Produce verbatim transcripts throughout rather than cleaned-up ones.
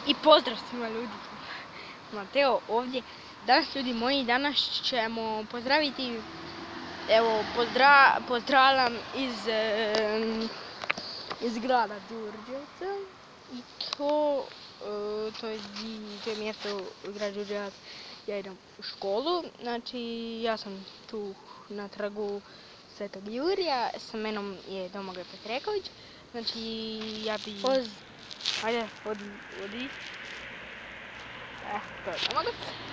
I pozdrav svima ljudi, Mateo ovdje. Danas ljudi moji, danas ćemo pozdraviti, evo pozdra, pozdravljam iz, e, iz grada Đurđevca i to, e, to, je, to je mjesto grad Đurđevac, ja idem u školu, znači ja sam tu na trgu Svetog Jurija, sa menom je Domagoj Petreković, znači ja bi... Poz... Ajde, odi, odi. Eh, to je Domagoj.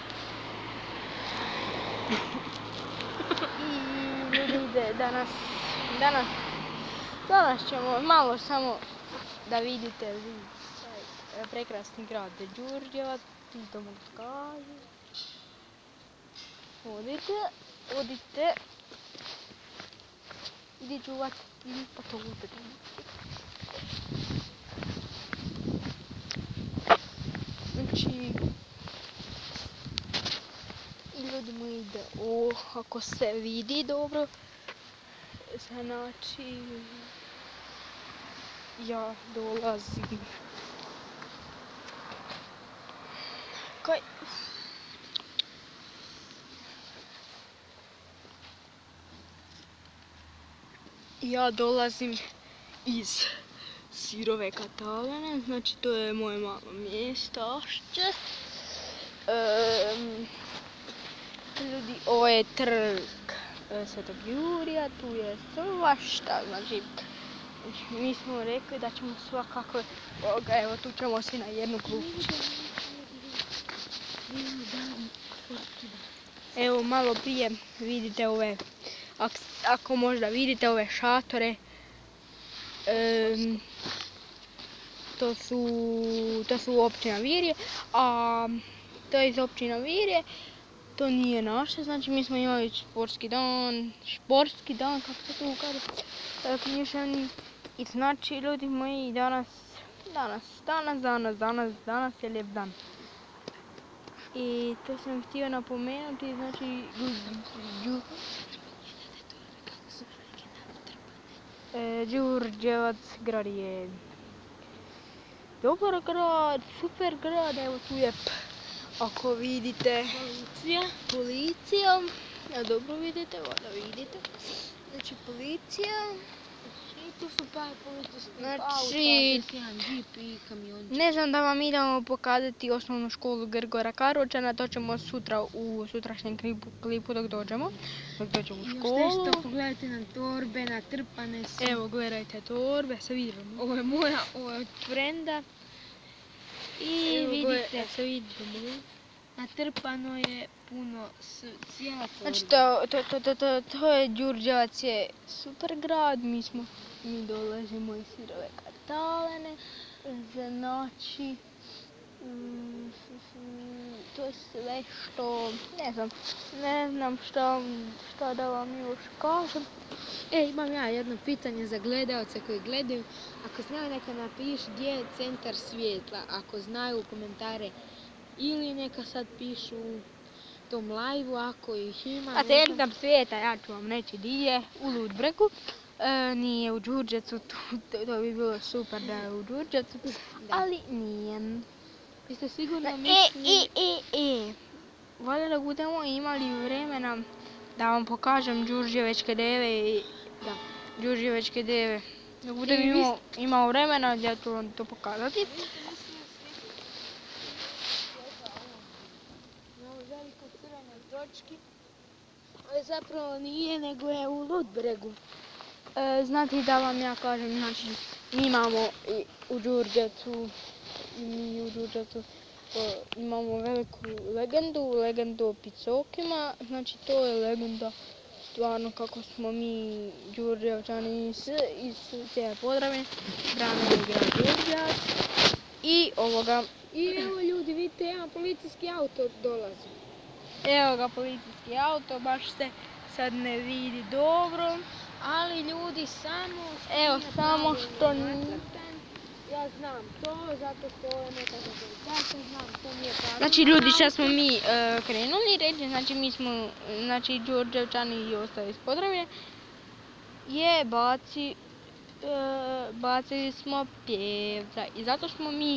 I ljudi, danas, danas, danas ćemo malo samo da vidite taj prekrasni grad Đurđevac, iz Domagoj kaže. Odite, odite. Idi čuvat, idi pa to uzeti. Znači, ljudi moji, da, o, ako se vidi dobro, znači, ja dolazim. Kaj? Ja dolazim iz Sirove Katalane, znači to je moje malo mjestašće. Um, ljudi, ovo je trg Svetog Jurija, tu je svašta, znači mi smo rekli da ćemo svakako, evo tu ćemo svi na jednu klupiću. Evo malo prije vidite ove, ako možda vidite ove šatore, um, to su, to su općina Virje, a to je iz općina Virje, to nije naše, znači mi smo imali sportski dan, športski dan, kako se to kaže, književni, i znači ljudi moji, danas, danas, danas, danas, danas, danas je lijep dan. I to sam htio napomenuti, znači, Đurđevac grad je dobar grad, super grad, evo tu je, ako vidite, policija, policija, ja dobro vidite, voda vidite, znači policija, i tu su pa policijski znači, auto, jedan džip i kamiončak. Ne znam da vam idemo pokazati osnovnu školu Grgora Karlovčana, to ćemo sutra u sutrašnjem klipu, klipu dok dođemo, dok dođemo u školu. Još nešto, pogledajte nam torbe, natrpane su. Evo, gledajte torbe, se vidimo. Ovo je moja, ovo je od frenda. I Evo, vidite, se vidimo. natrpano je puno, cijela torba. Znači, to, to, to, to, to, to je Đurđevac je super grad, mi smo, mi dolazimo iz Sirove Katalane, znači, mm, to je sve što, ne znam, ne znam šta, šta da vam još kažem. E, imam ja jedno pitanje za gledalce koji gledaju. Ako znaju, neka napišu gdje je centar svjetla, ako znaju u komentare, ili neka sad pišu u tom live-u ako ih ima. A centar svijeta, ja ću vam reći di je, u Ludbregu. E, nije u Đurđevcu, to, to bi bilo super da je u Đurđevcu, ali nije. Vi ste sigurno E, mislili... e, e, e, valjda da budemo imali vremena da vam pokažem Đurđevečke deve i Da. Đurđevečke deve. Da budem I vi imao, imao vremena, ja ću vam to pokazati. Na ovoj velikoj crvenoj točki, ali zapravo nije, nego je u Ludbregu. E, znate da vam ja kažem, znači mi imamo i u Đurđevcu, i mi u Đurđevcu e, imamo veliku legendu, legendu o picokima, znači to je legenda stvarno kako smo mi Đurđevčani iz, iz cijele Podravine branili grad Đurđevac i ovoga. I evo ljudi, vidite, jedan policijski auto dolazi. Evo ga policijski auto, baš se sad ne vidi dobro. Ali ljudi, samo što Evo, nije samo pravilno što nacrtan. Ja znam to, zato što je nekada policajca, znam to nije pravilno. Znači ljudi, sad smo mi uh, krenuli reći, znači mi smo, znači Đurđevčani i ostali iz Podravine, je baci, uh, bacili smo pjevca i zato smo mi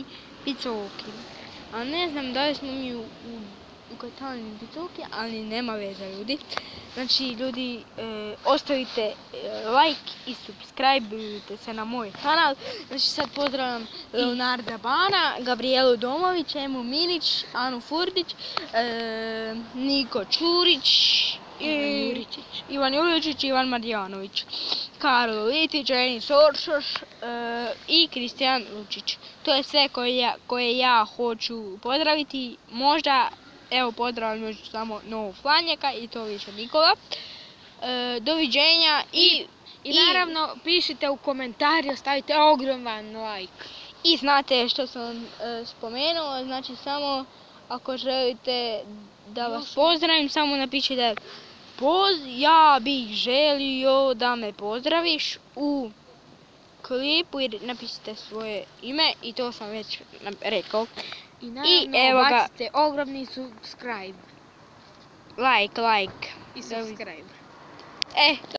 Picoki. A ne znam da li smo mi u, u, u Katalini Picoki, ali nema veze ljudi. Znači ljudi, e, ostavite e, like i subscribe se na moj kanal. Znači sad pozdravljam Leonarda Bana, Gabrielu Domović, Emu Minić, Anu Furdić, e, Niko Čurić, Ivan Juričić. Ivan Juričić, Ivan Marjanović, Karlo Litić, Enis Oršoš e, i Kristijan Lučić. To je sve koje ja, koje ja hoću pozdraviti. Možda, evo pozdravljam još samo novog Flanjaka i to više nikoga. E, doviđenja i, I naravno pišite u komentari, ostavite ogroman like. I znate što sam e, spomenuo, znači samo ako želite da vas pozdravim, samo napišite poz, ja bih želio da me pozdraviš u klipu i napišite svoje ime i to sam već rekao. I naravno I evo ga, bacite ogromni subscribe. like, like. I subscribe. E,